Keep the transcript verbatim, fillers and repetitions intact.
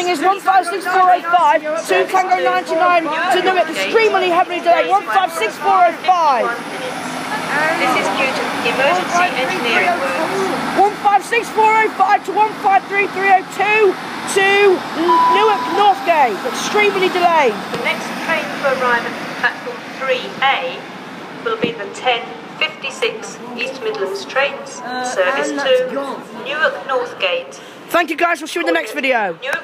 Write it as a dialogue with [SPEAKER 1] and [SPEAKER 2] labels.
[SPEAKER 1] Train is one five six four oh five to Tango ninety-nine to Newark, extremely heavily delayed, one five six four oh five.
[SPEAKER 2] This is due to emergency engineering works.
[SPEAKER 1] one five six four oh five to one five three three oh two to Newark Northgate, extremely delayed.
[SPEAKER 2] The next train to arrive at platform three A will be the ten fifty-six East Midlands trains, service to Newark Northgate.
[SPEAKER 1] Thank you guys, we'll see you in the next video.